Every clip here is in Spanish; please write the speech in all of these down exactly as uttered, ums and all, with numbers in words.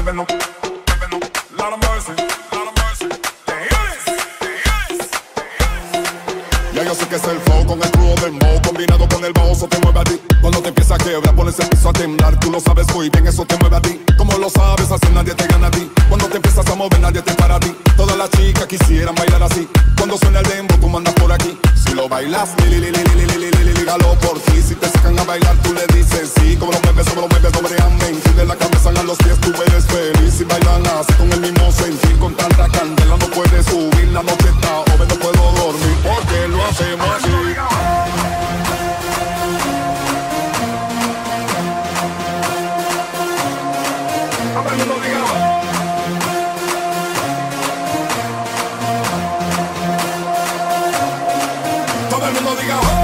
muévelo, muévelo. Lot of mercy, lot of mercy. Ya yo sé que es el flow con el crudo dembow, combinado con el bajo, eso te mueve a ti. Cuando te empieza a quebrar, pones el piso a temblar. Tú lo sabes muy bien, eso te mueve a ti. Como lo sabes hacer, nadie te gana a ti. Cuando te empiezas a mover, nadie te para a ti. Todas las chicas quisieran bailar así. Cuando suena el dembow, tú mandas por aquí. Si lo bailas, li li li li li li li li li dígalo por ti. Si te sacan a bailar, tú le dices sí. Como lo mueves, como lo mueves, sobre amén. Si de la cabeza a los pies, tú eres feliz. Si bailan así con el mismo sentir, con tanta candela, no puedes subir. La noche está joven, no puedo dormir, porque lo hacemos así. Todo el mundo diga oh. Todo el mundo diga oh.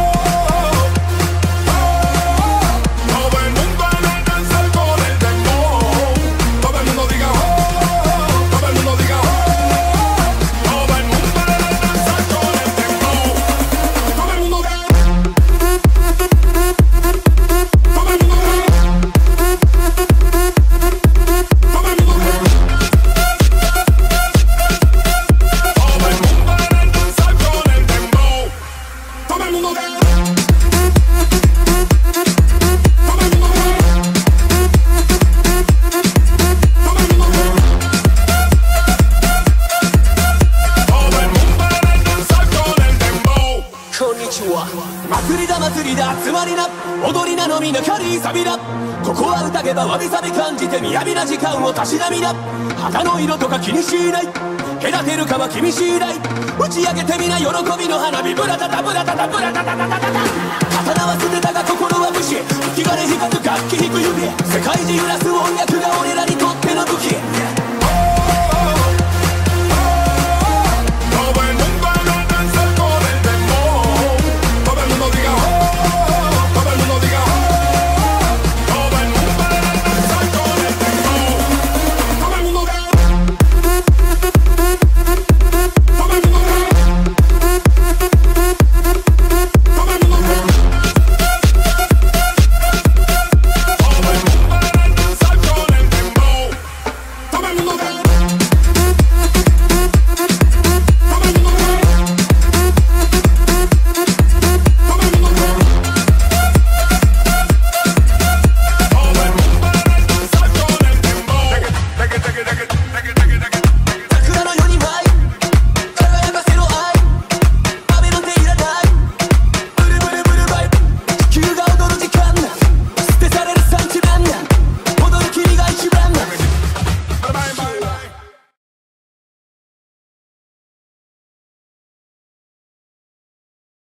雅な時間をたしなみな肌の色とか気にしない隔てるかは君次第打ち上げてみな喜びの花火ブラタタブラタタブラタタタタタタ刀は捨てたが心は武士生き金光る楽器弾く指世界中揺らす音楽が俺らに